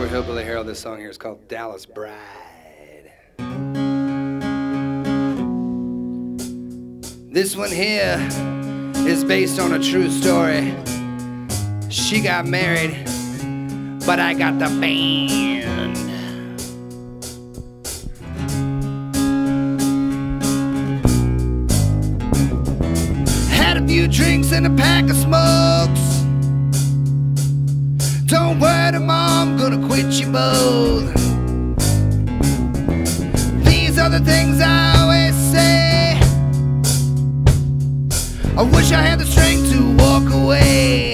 Hillbilly Herald. This song here is called Dallas Bride. This one here is based on a true story. She got married, but I got the band. Had a few drinks and a pack of smokes. Don't worry, Mom, gonna quit you both. These are the things I always say. I wish I had the strength to walk away.